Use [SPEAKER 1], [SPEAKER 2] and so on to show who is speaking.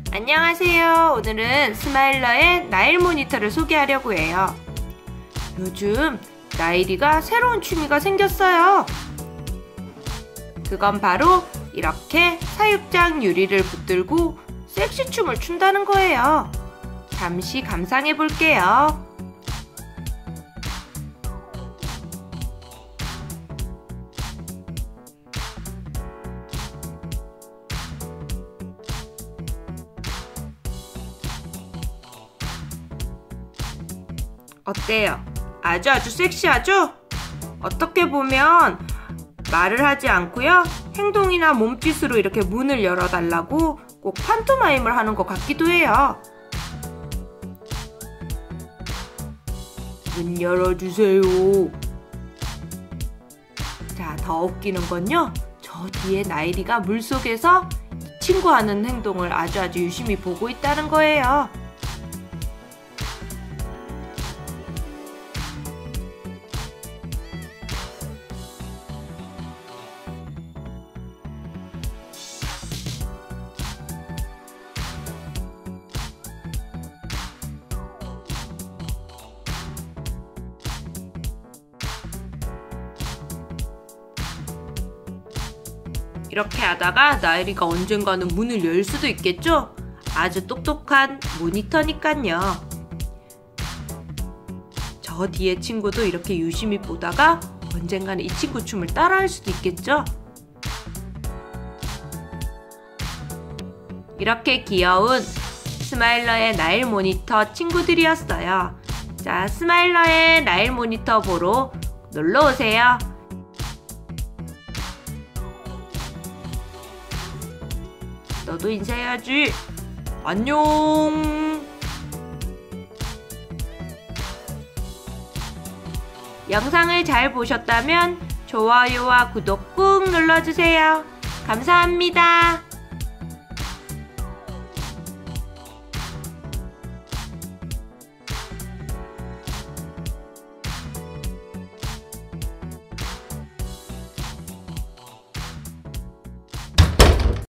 [SPEAKER 1] 안녕하세요. 오늘은 스마일러의 나일 모니터를 소개하려고 해요. 요즘 나일이가 새로운 취미가 생겼어요. 그건 바로 이렇게 사육장 유리를 붙들고 섹시춤을 춘다는 거예요. 잠시 감상해 볼게요. 어때요? 아주 섹시하죠? 어떻게 보면 말을 하지 않고요, 행동이나 몸짓으로 이렇게 문을 열어달라고 꼭 판토마임을 하는 것 같기도 해요. 문 열어주세요. 자, 더 웃기는 건요, 저 뒤에 나일이가 물속에서 이 친구 하는 행동을 아주 유심히 보고 있다는 거예요. 이렇게 하다가 나일이가 언젠가는 문을 열 수도 있겠죠? 아주 똑똑한 모니터니깐요. 저 뒤에 친구도 이렇게 유심히 보다가 언젠가는 이 친구 춤을 따라할 수도 있겠죠? 이렇게 귀여운 스마일러의 나일 모니터 친구들이었어요. 자, 스마일러의 나일 모니터 보러 놀러오세요. 너도 인사해야지. 안녕. 영상을 잘 보셨다면 좋아요와 구독 꾹 눌러주세요. 감사합니다.